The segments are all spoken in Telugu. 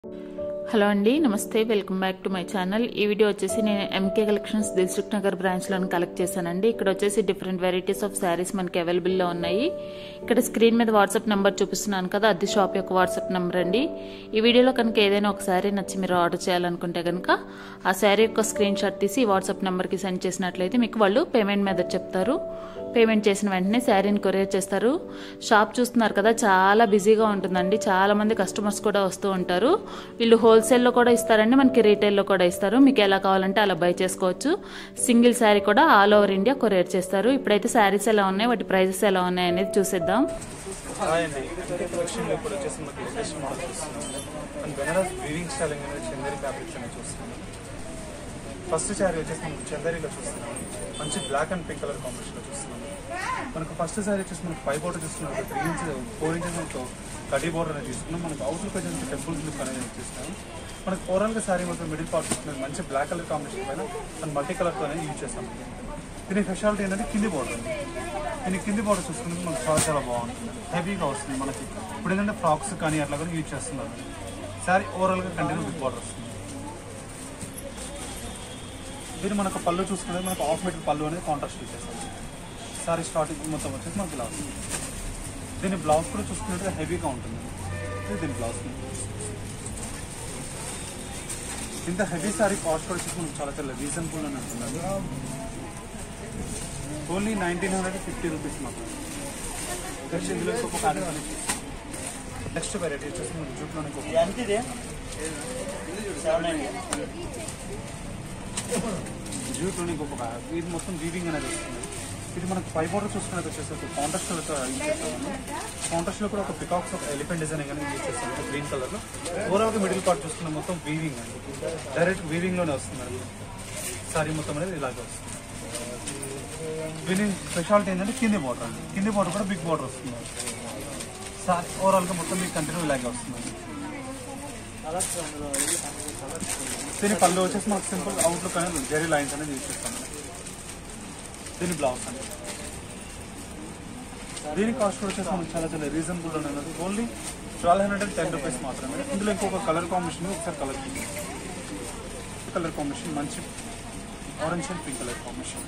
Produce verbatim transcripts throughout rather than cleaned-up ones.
హలో అండి, నమస్తే. Welcome back to my channel. ఈ వీడియో వచ్చేసి నేను ఎంకే కలెక్షన్స్ దిల్సుఖ్ నగర్ బ్రాంచ్లోని కలెక్ట్ చేశానండి. ఇక్కడ వచ్చేసి డిఫరెంట్ వెరైటీస్ ఆఫ్ శారీస్ మనకి అవైలబుల్లో ఉన్నాయి. ఇక్కడ స్క్రీన్ మీద వాట్సాప్ నెంబర్ చూపిస్తున్నాను కదా, అది షాప్ యొక్క వాట్సాప్ నెంబర్ అండి. ఈ వీడియోలో కనుక ఏదైనా ఒక శారీ నచ్చి మీరు ఆర్డర్ చేయాలనుకుంటే కనుక ఆ శారీ యొక్క స్క్రీన్ షాట్ తీసి వాట్సాప్ నెంబర్కి సెండ్ చేసినట్లయితే మీకు వాళ్ళు పేమెంట్ మెథడ్ చెప్తారు. పేమెంట్ చేసిన వెంటనే శారీని కొరియర్ చేస్తారు. షాప్ చూస్తున్నారు కదా, చాలా బిజీగా ఉంటుందండి. చాలా మంది కస్టమర్స్ కూడా వస్తూ ఉంటారు. వీళ్ళు హోల్సేల్లో కూడా ఇస్తారండి, మనకి రీటైల్లో కూడా ఇస్తారు. మీకు ఎలా కావాలంటే అలా బై చేసుకోవచ్చు. సింగిల్ శారీ కూడా ఆల్ ఓవర్ ఇండియా కొరియర్ చేస్తారు. ఇప్పుడైతే శారీస్ ఎలా ఉన్నాయి, వాటి ప్రైజెస్ ఎలా ఉన్నాయి అనేది చూసేద్దాం. ఫస్ట్ శారీ వచ్చేసి మనకు చందరిలో చూస్తున్నాం, మంచి బ్లాక్ అండ్ పింక్ కలర్ కాంబినేషన్లో చూస్తున్నాం. మనకు ఫస్ట్ శారీ వచ్చేసి మనకు ఫైవ్ బోర్డర్ చూస్తున్నాం, త్రీ ఇంచెస్ ఫోర్ ఇంచెస్ మనకు కడ్డీ బోర్డర్ అనేది తీసుకున్నాం. మనకు అవుట్లుక్ వచ్చేసి టెంపుల్స్ లుక్ అనేది చూస్తున్నాం. మనకు ఓవరాల్గా శారీ మొత్తం మిడిల్ పార్ట్ చూస్తున్నాం, మంచి బ్లాక్ కలర్ కాంబినేషన్ పైన మనం మల్టీ కలర్తో అనేది యూజ్ చేస్తాం. దీని స్పెషాలిటీ ఏంటంటే కింది బోర్డర్ అండి. దీని కింది బోర్డర్ చూసుకుంటే మనకు చాలా చాలా బాగుంటుంది, హెవీగా వస్తుంది. మనకి ఇప్పుడు ఏంటంటే ఫ్రాక్స్ కానీ అట్లా కూడా యూజ్ చేస్తున్నారు. శారీ ఓవరాల్గా కంటిన్యూ బిగ్ బోర్డర్ వస్తుంది. దీన్ని మనకు పళ్ళు చూసుకుంటే మనకు హాఫ్ మీటర్ పళ్ళు అనేది కాంట్రాస్ట్ ఇచ్చేస్తాం. సారీ స్టార్టింగ్ మొత్తం వచ్చేసి మనకు బ్లౌజ్. దీని బ్లౌజ్ కూడా చూసుకున్నట్టుగా హెవీగా ఉంటుంది. దీని బ్లౌజ్ ఇంత హెవీ సారీ కాస్ట్ కూడా వచ్చేసి మనకు చాలా చాలా రీజనబుల్ అని అంటున్నారు. Only nineteen hundred fifty rupees మాత్రం. నెక్స్ట్ ఇందులో ఒక ప్యాటర్న్ అనేది నెక్స్ట్ వెరైటీ వచ్చేసి మనకు జూట్లోనే జూట్లోని గొప్ప ఇది మొత్తం వీవింగ్ అనేది వస్తుంది. ఇది మనకు ఫైవ్ బోర్డర్ చూసుకున్నది వచ్చేసి ఒక కాంట్రాస్ట్ కలర్తో యూజ్ చేస్తాము. కాంట్రాస్ట్లో కూడా ఒక పికాక్స్ ఒక ఎలిఫెంట్ డిజైన్ కానీ యూజ్ చేస్తాము గ్రీన్ కలర్లో. ఓవరాల్గా మిడిల్ పార్ట్ చూసుకున్న మొత్తం వీవింగ్ అండి, డైరెక్ట్ వీవింగ్లోనే వస్తుంది అండి. సారీ మొత్తం అనేది ఇలాగే వస్తుంది. దీని స్పెషాలిటీ ఏంటంటే కింది బోర్డర్ అండి. కింది బోర్డర్ కూడా బిగ్ బోర్డర్ వస్తుంది. సారీ ఓవరాల్గా మొత్తం మీకు కంటిన్యూ ఇలాగే వస్తుంది. దీని పళ్ళు వచ్చేసి మనకు సింపుల్ అవుట్లుక్ అనేది జెరీ లైన్స్ అనేది యూజ్ చేస్తాం. దీని బ్లౌజ్ అండి. దీని కాస్ట్ కూడా వచ్చేసి మనకు చాలా చాలా రీజనబుల్ అనేది only twelve hundred and ten rupees మాత్రమే. ఇందులో ఇంకొక కలర్ కాంబినేషన్ ఒకసారి కలర్ కలర్ కాంబినేషన్ మంచి orange and pink colour combination,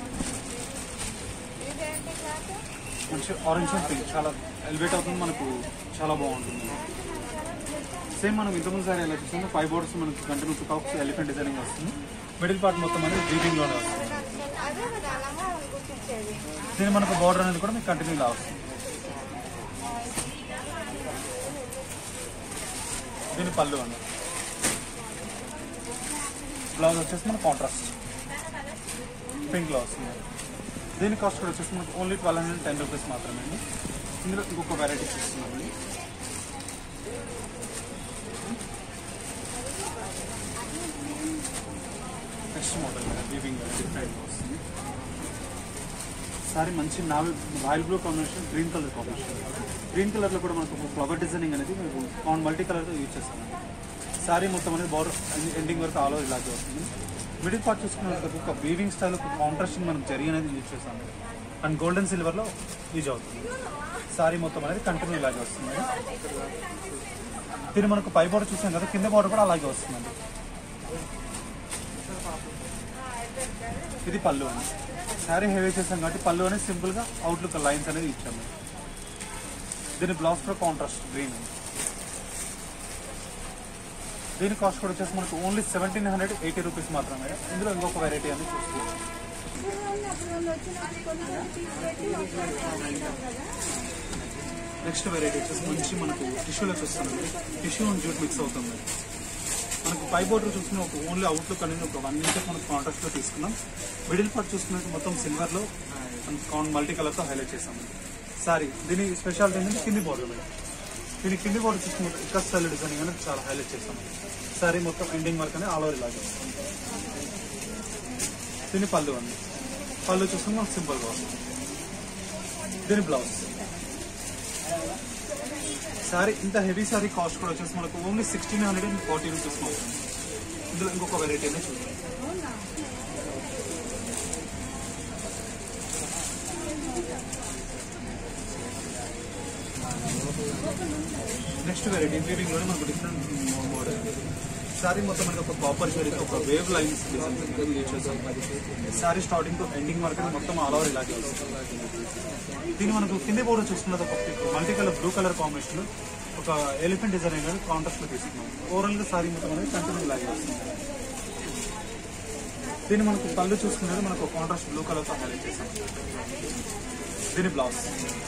మంచి ఆరెంజ్ అండ్ పింక్ చాలా ఎలివేట్ అవుతుంది, మనకు చాలా బాగుంటుంది. సేమ్ మనం ఇంతకుముందు సారీ ఎలా చూస్తుంది, ఫైవ్ బోర్డర్స్ మనకు కంటిన్యూ పికాక్స్ ఎలిఫెంట్ డిజైనింగ్ వస్తుంది. మిడిల్ పార్ట్ మొత్తం అనేది వీవింగ్లోనే వస్తుంది. దీని మనకు బోర్డర్ అనేది కూడా మీకు కంటిన్యూ ఇలా వస్తుంది. దీని పళ్ళు అండి. బ్లౌజ్ వచ్చేసి మనకు కాంట్రాస్ట్ పింక్లో వస్తుంది. దీని కాస్ట్ కూడా వచ్చేసి మనకు only twelve hundred ten rupees మాత్రమే అండి. ఇందులో ఇంకొక వెరైటీ చూస్తున్నామండి. నెక్స్ట్ మోడల్ వీవింగ్ డిఫరెంట్ వస్తుంది. సారీ మంచి navy royal blue combination, green colour combination. Green కలర్లో కూడా మనకు ఫ్లవర్ డిజైనింగ్ అనేది మేము కాన్ మల్టీ కలర్తో యూజ్ చేస్తాం. సారీ మొత్తం అనేది బార్డర్ ఎండింగ్ వరకు ఆల్ ఓవర్ ఇలాగే వస్తుంది. మిడిల్ పార్ట్ చూసుకున్న ఒక వీవింగ్ స్టైల్ ఒక కాంట్రాస్టింగ్ మనం జరీ అనేది యూజ్ చేస్తాం అండ్ గోల్డెన్ సిల్వర్లో యూజ్ అవుతుంది. సారీ మొత్తం అనేది కంటిన్యూ ఇలాగే వస్తుంది. దీన్ని మనకు పై బార్డర్ చూసాం కదా, కింద బార్డర్ కూడా అలాగే వస్తుందండి. ఇది పళ్ళు అని శారీ హెవీ చేసాం కాబట్టి పళ్ళు అనేది సింపుల్గా అవుట్లుక్ లైన్స్ అనేది ఇచ్చాము. దీని బ్లౌజ్ కూడా కాంట్రాస్ట్ గ్రీన్. దీని కాస్ట్ కూడా వచ్చేసి మనకు only seventeen hundred eighty rupees మాత్రమే. ఇందులో ఇంకొక వెరైటీ అనేది చూస్తున్నాం. నెక్స్ట్ వెరైటీ వచ్చేసి మంచి మనకు టిష్యూలోకి వస్తుంది. టిష్యూ అండ్ జూట్ మిక్స్ అవుతుంది. మనకు పై బోర్డర్ చూసుకున్న ఒక ఓన్లీ అవుట్లుక్ అనేది ఒక వన్ ఇంచెస్ మనకు కాంట్రాస్ట్లో తీసుకున్నాం. మిడిల్ పార్ట్ చూసుకున్నట్టు మొత్తం సిల్వర్లో మల్టీ కలర్తో హైలైట్ చేసాము. సారీ దీని స్పెషాలిటీ ఏంటంటే కింది బోర్డర్ మీద. దీని కింది బోర్డర్ చూసుకున్నట్టు ఇంకా స్టైల్ డిజైనింగ్ అనేది చాలా హైలైట్ చేస్తాము. సారీ మొత్తం ఎండింగ్ వర్క్ అనేది ఆల్ ఓవర్ ఇలాగే వస్తుంది. దీని పళ్ళు అండి. పళ్ళు చూసుకుని మనకు సింపుల్గా వస్తుంది. దీని బ్లౌజ్. సారీ ఇంత హెవీ సారీ కాస్ట్ కూడా వచ్చేసి మనకు only sixteen hundred and forty rupees మాత్రం. ఇందులో ఇంకొక వెరైటీ అనేది చూద్దాం. నెక్స్ట్ వెరైటీ వీవింగ్ లోనే మనకు డిఫరెంట్ మోడల్. సారీ మొత్తం మనకి ఒక కాపర్ షేడ్ ఒక వేవ్ లైన్స్ యూజ్ చేస్తాం. సారీ స్టార్టింగ్ టు ఎండింగ్ వరకు మొత్తం ఆల్ ఓవర్ ఇలాగే వస్తుంది. దీన్ని మనకు కింద బోర్డర్ చూసుకున్నది ఒక multi colour blue colour combination ఒక ఎలిఫెంట్ డిజైన్ అనేది కాంట్రాస్ట్ లో తీసుకున్నాం. ఓవరాల్ గా సారీ మొత్తం అనేది కంటిన్యూ ఇలాగే వస్తుంది. దీన్ని మనకు పళ్ళు చూసుకున్నది మనకు కాంట్రాస్ట్ బ్లూ కలర్ తో హైలైట్ చేసాం. దీని బ్లౌజ్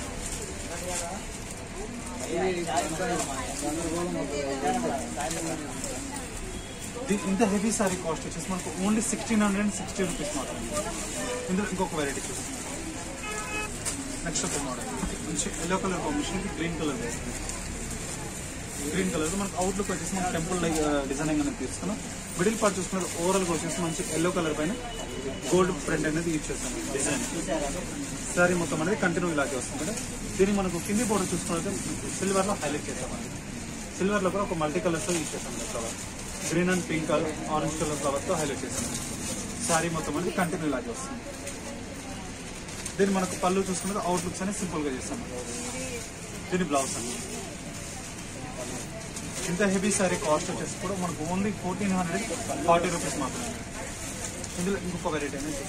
ఇంత హెవీ సారీ కాస్ట్ వచ్చేసి మనకు only sixteen hundred and sixty rupees మాత్రమే. ఇందులో ఇంకొక వెరైటీ చూస్తున్నాం. నెక్స్ట్ ఒక మోడల్ మంచి yellow colour combination green colour వేస్తుంది. గ్రీన్ కలర్ మనకు అవుట్లుక్ వచ్చేసి మనం టెంపుల్ డిజైనింగ్ అనేది తీసుకున్నాం. మిడిల్ పార్ట్ చూసుకున్నది ఓవరాల్ గా వచ్చేసి మంచి ఎల్లో కలర్ పైన గోల్డ్ ప్రింట్ అనేది యూజ్ చేస్తాం. డిజైన్ సారీ మొత్తం అనేది కంటిన్యూ ఇలాగే వస్తుంది కదా. దీన్ని మనకు కింది బోర్డర్ చూసుకున్నట్టు సిల్వర్ లో హైలైట్ చేస్తామండి. సిల్వర్ లో కూడా ఒక మల్టీ కలర్స్ తో యూజ్ చేస్తాం. Flower green and pink colour orange colour flower తో హైలైట్ చేస్తాం. సారీ మొత్తం అనేది కంటిన్యూ ఇలాగే వస్తుంది. దీన్ని మనకు పళ్ళు చూసుకున్నది అవుట్లుక్స్ అనేది సింపుల్ గా చేస్తాం. దీని బ్లౌజ్ అండి. ఇంత హెవీ సారీ కాస్ట్ వచ్చేసి కూడా మనకు only fourteen hundred forty rupees మాత్రమే. ఇందులో ఇంకొక వెరైటీ అనేది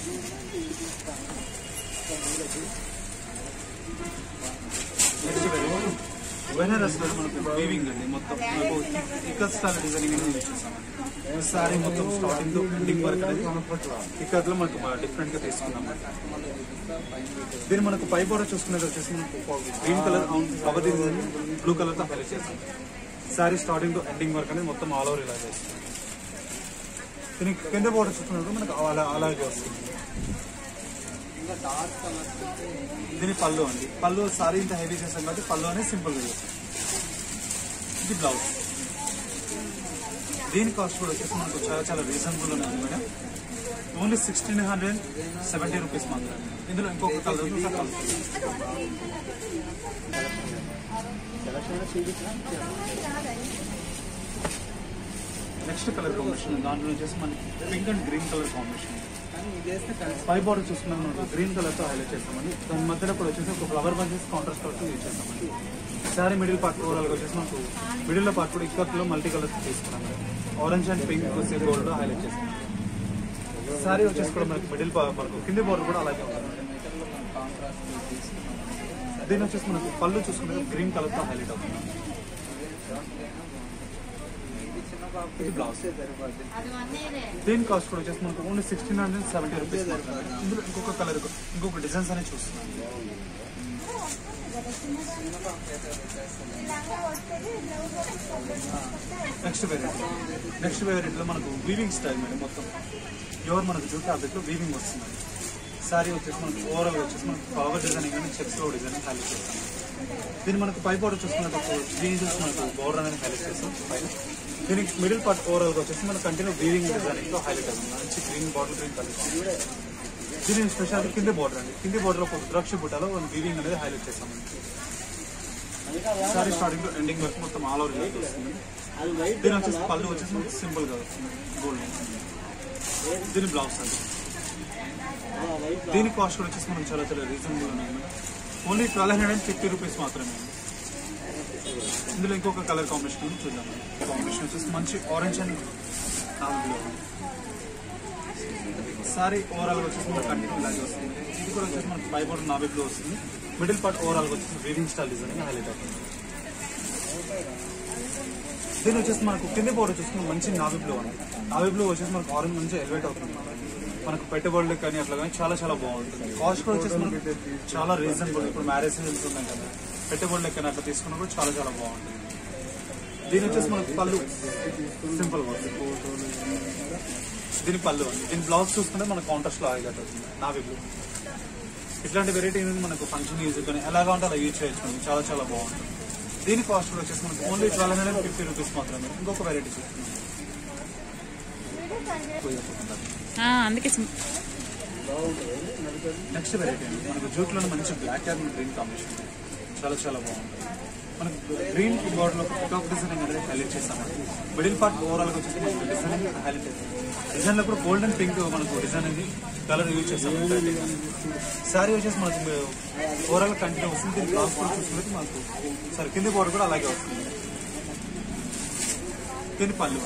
నెక్స్ట్ వెరైటీ బెనారస్ లో మనకు వీవింగ్ అండి. మొత్తం మనకు ఇక్కత్ స్టైల్ డిజైనింగ్ అనేది యూజ్ చేస్తామండి. సారీ మొత్తం స్టార్టింగ్ టు ఎండింగ్ వరకు అనేది ఇక్కత్ లో మనకు డిఫరెంట్ గా తీసుకున్నాం. దీన్ని మనకు పై బోర్డర్ చూసుకునేది వచ్చేసి మనకు green colour cover design blue colour తో హైలైట్ చేస్తాం. సారీ స్టార్టింగ్ టు ఎండింగ్ వరకు అనేది మొత్తం ఆల్ ఓవర్ ఇలా చేస్తుంది. దీనికి కింద బోర్డర్ చూసుకున్నప్పుడు మనకు అలా అలాగే వస్తుంది. దీని పళ్ళు అండి. పళ్ళు సారీ ఇంత హెవీ చేస్తాం కాబట్టి పళ్ళు అనేది సింపుల్ గా చేస్తాం. ఇది బ్లౌజ్. దీని కాస్ట్ కూడా వచ్చేసి మనకు చాలా చాలా రీజనబుల్ ఉంది madam. Only sixteen hundred seventy rupees మాత్రమే. ఇందులో ఇంకొక కలర్ నెక్స్ట్ కలర్ కాంబినేషన్ దాంట్లో వచ్చేసి మనకి pink and green colour combination. పై బార్డర్ చూసుకున్నాం మనకు గ్రీన్ కలర్ తో హైలైట్ చేస్తామండి. దాని మధ్యలో కూడా వచ్చేసి ఒక ఫ్లవర్ బంచెస్ కాంట్రాస్ట్ తో యూజ్ చేస్తామండి. సారీ మిడిల్ పార్ట్ ఓవరాల్ గా వచ్చేసి మనకు మిడిల్ లో పార్ట్ కూడా ఇక్కడ మల్టీ కలర్ తీసుకున్నాం. ఆరెంజ్ అండ్ పింక్ గోల్డ్ లో హైలైట్ చేస్తాం. సారీ వచ్చేసి కూడా మనకి మిడిల్ మనకు కింది బోర్డర్ కూడా అలాగే ఉంటుంది. దీని వచ్చేసి మనకు పళ్ళు చూసుకుంటే గ్రీన్ కలర్ తో హైలైట్ అవుతుంది. ఇది బ్లౌజ్. దీని కాస్ట్ కూడా వచ్చేసి మనకు only sixteen hundred seventy rupees. ఇందులో ఇంకొక కలర్ ఇంకొక డిజైన్స్ అనేది చూస్తున్నాం. నెక్స్ట్ వెరైటీ నెక్స్ట్ వెరైటీలో మనకు వీవింగ్ స్టైల్ మేడం. మొత్తం ఎవరు మనకు జూట్ ఫ్యాబ్రిక్ లో వీవింగ్ వస్తుంది. సారీ వచ్చేసి మనకు ఓవరాల్ వచ్చేసి మనకు ఫ్లవర్ డిజైనింగ్ కానీ చెక్స్ లో డిజైనింగ్ హైలైట్ చేస్తాం. దీన్ని మనకు పై బోర్డర్ చూసుకున్నట్టు త్రీ ఇంచెస్ మనకు బోర్డర్ అనేది హైలైట్ చేస్తాం పైన. దీనికి మిడిల్ పార్ట్ ఓవరాల్ గా వచ్చేసి మనకు కంటిన్యూ వీవింగ్ డిజైనింగ్ లో హైలైట్ అవుతుంది. మంచి గ్రీన్ బాటిల్ గ్రీన్ కలర్. దీని స్పెషాలిటీ కింద బోర్డర్ అండి. కింది బోర్డర్ ఒక ద్రాక్ష బుట్టలో వీవింగ్ అనేది హైలైట్ చేస్తాం. సారీ స్టార్టింగ్ టు ఎండింగ్ వరకు మొత్తం ఆల్ ఓవర్ వస్తుంది. దీని వచ్చేసి పళ్ళు వచ్చేసి మనకి సింపుల్ గా వస్తుంది గోల్డ్. దీని బ్లౌజ్ అండి. దీని కాస్ట్ కూడా వచ్చేసి మనం చాలా చాలా రీజనబుల్ ఉన్నాయి. Only twelve hundred and fifty rupees మాత్రమే. ఇందులో ఇంకొక కలర్ కాంబినేషన్ చూద్దాం. కాంబినేషన్ వచ్చేసి మంచి orange and blue. Sari overall గా వచ్చేసి మనకు కంటిన్యూ లాగే వస్తుంది. ఇది కూడా వచ్చేసి మనకి పై బోర్డర్ నావీ బ్లూ వస్తుంది. మిడిల్ పార్ట్ ఓవరాల్ గా వచ్చేసి వీవింగ్ స్టైల్ డిజైన్ హైలైట్ అవుతుంది. దీని వచ్చేసి మనకు కింద బోర్డర్ వచ్చేసి మంచి నావీ బ్లూ అండి. నావీ బ్లూ వచ్చేసి మనకు ఆరెంజ్ మంచి ఎలివేట్ అవుతుంది. మనకు పెట్టుబడులు కానీ అట్లా కానీ చాలా చాలా బాగుంటుంది. కాస్ట్ కూడా వచ్చేసి మనకి చాలా రీజనబుల్. ఇప్పుడు మ్యారేజ్ సీజన్స్ ఉన్నాయి కదా, పెట్టుబడులు కానీ అట్లా తీసుకున్నా కూడా చాలా చాలా బాగుంటుంది. దీని వచ్చేసి మనకు పళ్ళు సింపుల్ గా వస్తుంది. దీని పళ్ళు అండి. దీని బ్లౌజ్ చూసుకుంటే మన కాంట్రాస్ట్ లో హైలైట్ అవుతుంది నావీ బ్లూ. ఇట్లాంటి వెరైటీ అనేది మనకు ఫంక్షన్ యూజ్ కానీ ఎలాగా ఉంటే అలా యూజ్ చేయొచ్చు. చాలా చాలా బాగుంటుంది. దీని కాస్ట్ కూడా వచ్చేసి మనకు only twelve hundred and fifty rupees మాత్రమే. ఇంకొక వెరైటీ చూస్తున్నాం. అందుకే నెక్స్ట్ వెరైటీ అండి మనకు జూట్ లో మంచి బ్లాక్ అండ్ గ్రీన్ కాంబినేషన్ చాలా చాలా బాగుంటుంది. మనకు గ్రీన్ బార్డర్ లో పికాక్ డిజైనింగ్ అనేది హైలైట్ చేస్తామండి. మిడిల్ పార్ట్ ఓవరాల్ గా వచ్చేసి మనకు డిజైనింగ్ హైలైట్ చేస్తాం. డిజైన్ లో కూడా గోల్డెన్ పింక్ మనకు డిజైన్ అనేది కలర్ యూజ్ చేస్తాం. శారీ వచ్చేసి మనకు ఓవరాల్ కంటిన్యూ వస్తుంది. దీని బ్లౌజ్ కూడా చూసుకుంటే మనకు సరే కింది బార్డర్ కూడా అలాగే వస్తుంది. దీని పళ్ళు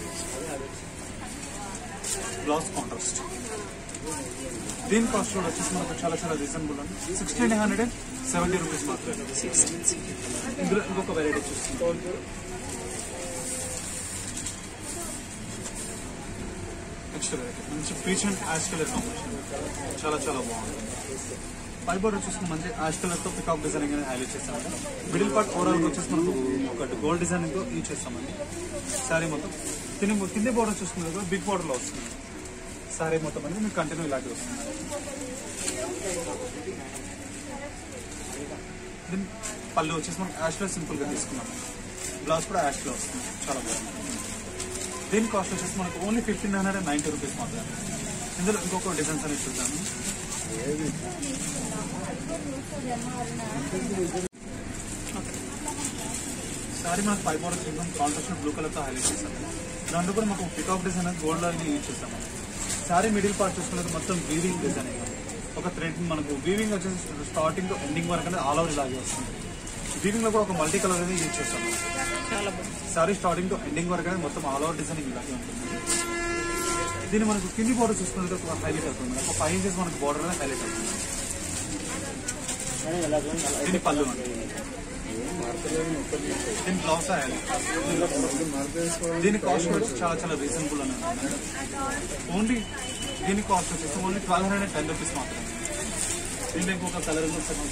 బ్లౌజ్ కాంట్రాస్ట్. దీని కాస్ట్ కూడా వచ్చేసి మనకు చాలా చాలా రీజనబుల్ అండి. Sixteen hundred and seventy rupees మాత్రమే. ఇందులో ఇంకొక వెరైటీ చూస్తున్నాం. నెక్స్ట్ వెరైటీ మంచి peach and ash colour combination, చాలా చాలా బాగుంటుంది. పై బోర్డర్ చూసుకుని మంచి యాష్ కలర్ తో పికాక్ డిజైనింగ్ అనేది హైలైట్ చేస్తామండి. మిడిల్ పార్ట్ ఓవరాల్ గా వచ్చేసి మనకు ఒకటి గోల్డ్ డిజైనింగ్ తో యూజ్ చేస్తామండి. శారీ మొత్తం కింద కింద బోర్డర్ చూసుకున్నది కూడా బిగ్ బోర్డర్ లో వస్తుంది. శారీ మొత్తం అనేది మీకు కంటిన్యూ ఇలాగే వస్తుంది. దీని పళ్ళు వచ్చేసి మనం యాష్ లో సింపుల్ గా తీసుకున్నాం. బ్లౌజ్ కూడా యాష్ లో వస్తుంది, చాలా బాగుంది. దీని కాస్ట్ వచ్చేసి మనకు only fifteen hundred and ninety rupees మాత్రమే. ఇందులో ఇంకొక డిజైన్స్ అనేది చూద్దాము. శారీ మనకు పై బోర్డర్ చూద్దాం. కాంట్రాస్ట్ బ్లూ కలర్ తో హైలైట్ చేస్తాం. దాంట్లో కూడా మాకు పికాక్ డిజైన్ అనేది గోల్డ్ లో యూజ్ చేస్తాం. శారీ మిడిల్ పార్ట్ చూసుకున్నది మొత్తం వీవింగ్ డిజైన్. ఒక థ్రెడ్ మనకు వీవింగ్ వచ్చేసి స్టార్టింగ్ టు ఎండింగ్ వరకు అనేది ఆల్ ఓవర్ ఇలాగే వస్తుంది. వీవింగ్ లో కూడా ఒక మల్టీ కలర్ అనేది యూజ్ చేస్తాం. శారీ స్టార్టింగ్ టు ఎండింగ్ వరకు అనేది మొత్తం ఆల్ ఓవర్ డిజైనింగ్ ఇలాగే ఉంటుంది. దీన్ని మనకు కింది బోర్డర్ చూసుకున్నది ఒక హైలైట్ అవుతుంది. ఒక ఫైవ్ ఇంచెస్ మనకు బోర్డర్ అనేది హైలైట్ అవుతుంది. దీని పళ్ళు అండి. దీని బ్లౌజ్ దీని కాస్ట్ వచ్చి చాలా చాలా రీజనబుల్ అని ఓన్లీ దీని కాస్ట్ వచ్చేసి only twelve hundred and ten rupees మాత్రమే. దీంట్లో ఇంకొక కలర్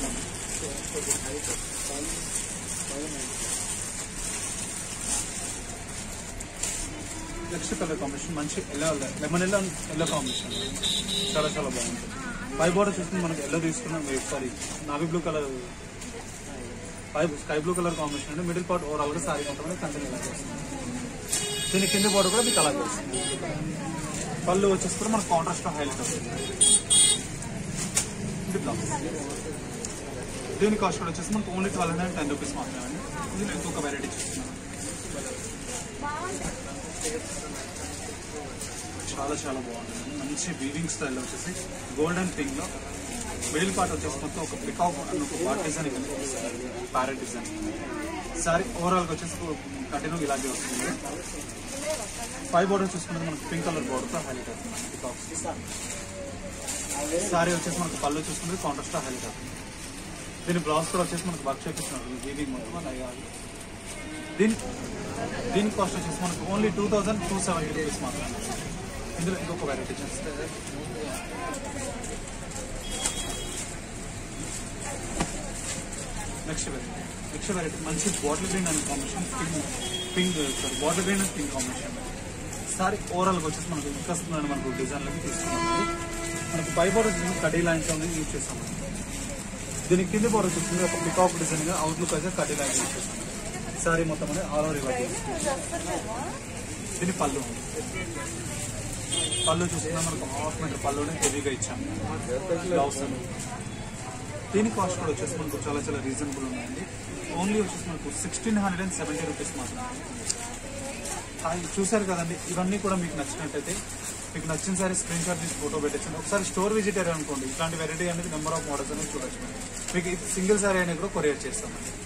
నెక్స్ట్ కలర్ కాంబినేషన్ మంచి yellow lemon yellow yellow combination, చాలా చాలా బాగుంటుంది. పై బోర్డర్ చూసుకుని మనకి ఎల్లో తీసుకున్నాం. సారీ నావీ బ్లూ కలర్ పై స్కై బ్లూ కలర్ కాంబినేషన్ అంటే మిడిల్ పార్ట్ ఓవరాల్ గా సారీ కొంతమంది కంటిన్యూ చేస్తుంది. దీని కింద బోర్డర్ కూడా మీకు అలాగే వస్తుంది. పళ్ళు వచ్చేసి కూడా మనకు కాంట్రాస్ట్ హైలైట్ అవుతుంది. దీని కాస్ట్ కూడా వచ్చేసి మనకు only twelve hundred ten rupees మాత్రమే అండి. ఇది ఇంకొక వెరైటీ చూస్తున్నాం. చాలా చాలా బాగుంటుంది. మంచి వీవింగ్ స్టైల్ వచ్చేసి గోల్డెన్ పింక్ లో మిడిల్ పార్ట్ వచ్చేసి మొత్తం ఒక పికాక్ అని ఒక బాట్ design parrot design. Sari overall గా వచ్చేసి కంటిన్యూ ఇలాగే వస్తుంది. పై బోర్డర్ చూసుకుంటే మనకు పింక్ కలర్ బోర్డర్ తో హైలైట్ అవుతుంది పికాక్. సారీ వచ్చేసి మనకు పళ్ళు చూసుకుంటే కాంట్రాస్ట్ హైలైట్ అవుతుంది. దీని బ్లౌజ్ కూడా వచ్చేసి మనకు వర్క్ చేపిస్తున్నారు వీవింగ్ మొత్తం అలాగే. దీని దీని కాస్ట్ వచ్చేసి మనకు only two thousand two seventy rupees మాత్రమే. ఇందులో ఇంకొక వెరైటీ చేస్తే నెక్స్ట్ వెరైటీ నెక్స్ట్ వెరైటీ మంచి bottle green and combination pink pink sari bottle green and pink combination. Sari overall గా వచ్చేసి మనకు ఇంకా మనకు డిజైన్ లకి తీసుకున్నాం. మనకు పై బోర్డర్ చూసి కడీ లైన్స్ అనేది యూజ్ చేస్తాం. దీనికి కింద బోర్డర్ చూసుకుంటే ఒక పికాక్ డిజైన్ గా అవుట్లుక్ అయితే కడీ లైన్స్ యూజ్ చేస్తాం. సారీ మొత్తం అనేది ఆల్ ఓవర్ ఇవ్వాలి. దీని పళ్ళు పళ్ళు చూసుకున్నా మనకు హాఫ్ మీటర్ పళ్ళు హెవీగా ఇచ్చాము. బ్లౌజ్ దీని కాస్ట్ కూడా వచ్చేసి మనకు చాలా చాలా రీజనబుల్ ఉన్నాయండి. ఓన్లీ వచ్చేసి మనకు sixteen hundred and seventy rupees మాత్రమే. చూసారు కదండి, ఇవన్నీ కూడా మీకు నచ్చినట్టయితే మీకు నచ్చిన సారీ స్క్రీన్ షాట్ తీసి ఫోటో పెట్టచ్చు. ఒకసారి స్టోర్ విజిట్ అయ్యారు అనుకోండి, ఇట్లాంటి వెరైటీ అనేది నెంబర్ ఆఫ్ మోడల్స్ అనేది చూడొచ్చు. మీకు సింగిల్ సారీ అనేది కూడా కొరియర్ చేస్తామండి.